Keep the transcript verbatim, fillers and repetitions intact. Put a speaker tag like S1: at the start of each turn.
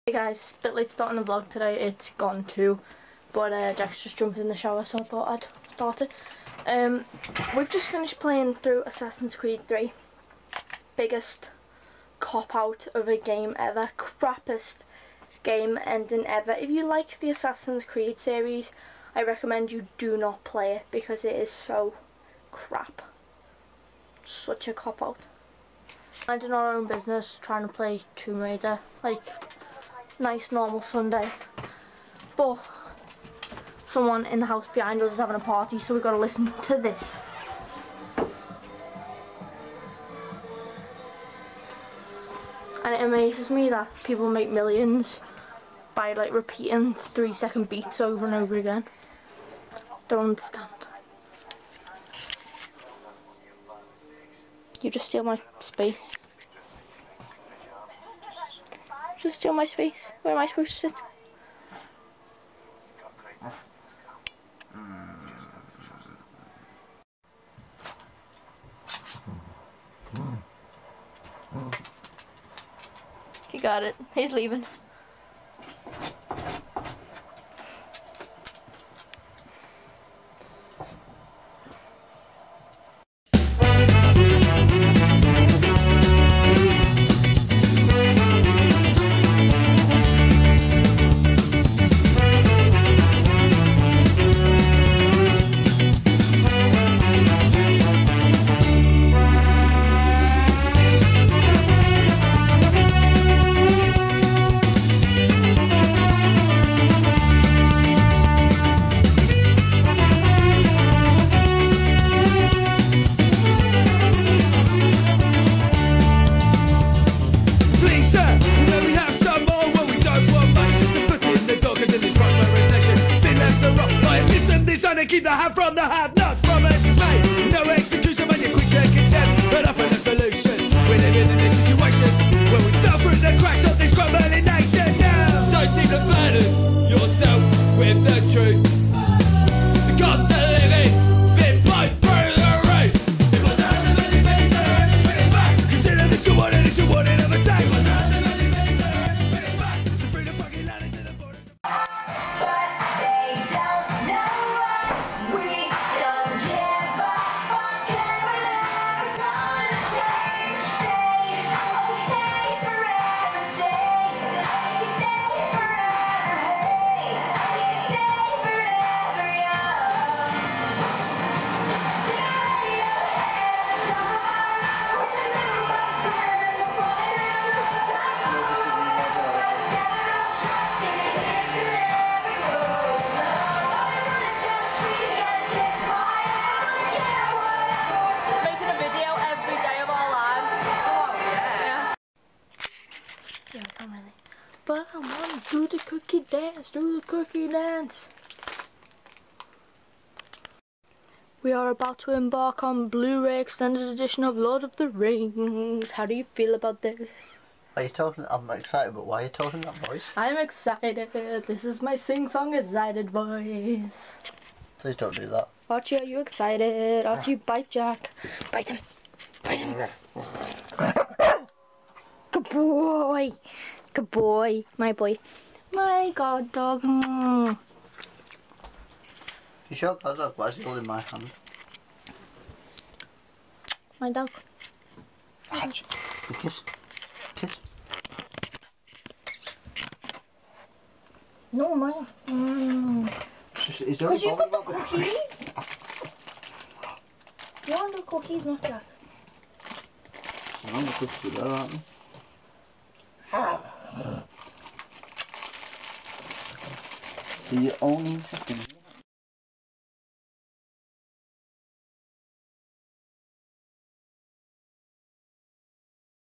S1: Hey guys, bit late starting the vlog today, it's gone too, but uh, Jack's just jumped in the shower so I thought I'd start it. Um, we've just finished playing through Assassin's Creed three, biggest cop out of a game ever, crappiest game ending ever. If you like the Assassin's Creed series, I recommend you do not play it because it is so crap. Such a cop out. Minding our own business, trying to play Tomb Raider, like nice normal Sunday, but someone in the house behind us is having a party, so we've got to listen to this. And it amazes me that people make millions by like repeating three second beats over and over again. Don't understand. You just steal my space. Just steal my space. Where am I supposed to sit? He got it. He's leaving.
S2: Keep the have from the have-nots. Promises made, no execution when you're quick to contempt, but often a solution. We live in this situation where we fell through the cracks of this crumbling nation. Now, don't seem to burden yourself with the truth. The cost of living's been piped through the roof. It was a hundred million pennies and a hundred million back. Consider this your warning, it's your warning of attack. It was a hundred million pennies and a hundred million back. So free the fucking land into the borders.
S1: But I want to do the cookie dance, do the cookie dance. We are about to embark on Blu-ray extended edition of Lord of the Rings. How do you feel about this?
S3: Are you talking? I'm excited, but why are you talking that voice?
S1: I'm excited. This is my sing-song excited voice.
S3: Please don't do that.
S1: Archie, are you excited? Archie, bite Jack. Bite him. Bite him. Good boy. Good boy. My boy. My god dog. Mm.
S3: You sure god dog? Why is he holding my hand?
S1: My dog.
S3: Arch. Kiss. Kiss.
S1: No, mine. Mm. Because you got the cookies. You want the cookies, not Jack?
S3: I'm the cookies there, aren't they? So you're only interested in